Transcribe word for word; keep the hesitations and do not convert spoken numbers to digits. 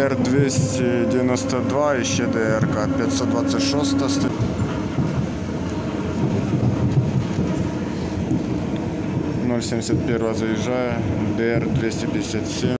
Р двісті дев'яносто два і ще ДРК п'ятсот двадцять шість. ноль сімдесят один заїжджає, Д Р двісті п'ятдесят сім.